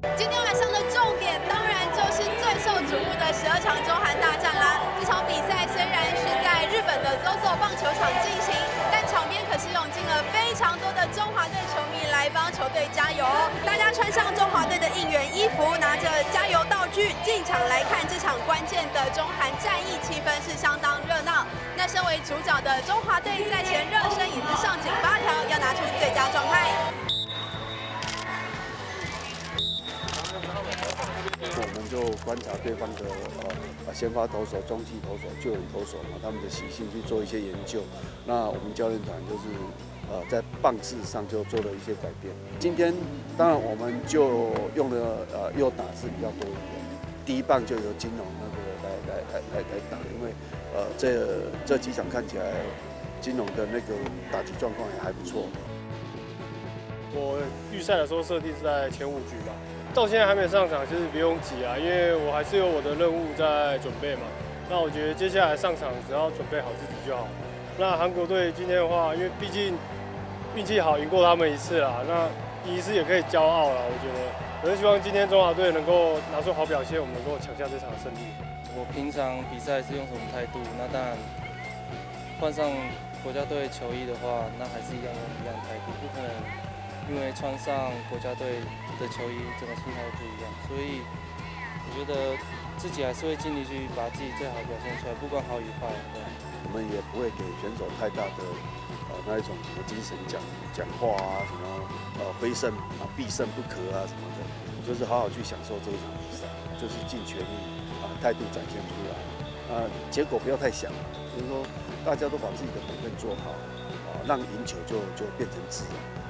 今天晚上的重点当然就是最受瞩目的12强中韩大战啦。这场比赛虽然是在日本的 ZOZO 棒球场进行，但场边可是涌进了非常多的中华队球迷来帮球队加油哦。大家穿上中华队的应援衣服，拿着加油道具进场来看这场关键的中韩战役，气氛是相当热闹。那身为主角的中华队赛前热身也是上紧发条，要拿出最佳状态。 我们就观察对方的先发投手、中继投手、救援投手他们的习性去做一些研究。那我们教练团就是在棒次上就做了一些改变。今天当然我们就用了右打是比较多一点，第一棒就由金龙那个来打，因为这几场看起来金龙的那个打击状况也还不错。 我预赛的时候设定是在前5局吧。到现在还没上场，其实不用急啊，因为我还是有我的任务在准备嘛。那我觉得接下来上场只要准备好自己就好。那韩国队今天的话，因为毕竟运气好赢过他们一次啦，那一次也可以骄傲啦。我觉得，我是希望今天中华队能够拿出好表现，我们能够抢下这场胜利。 我平常比赛是用什么态度？那当然换上国家队球衣的话，那还是一样态度，不可能因为穿上国家队的球衣，整个心态不一样，所以我觉得自己还是会尽力去把自己最好表现出来，不管好与坏。 我们也不会给选手太大的那一种什么精神讲话啊，什么非胜必胜不可啊什么的，就是好好去享受这一场比赛，就是尽全力态度展现出来。结果不要太想，就是说大家都把自己的本分做好，让赢球就变成自然。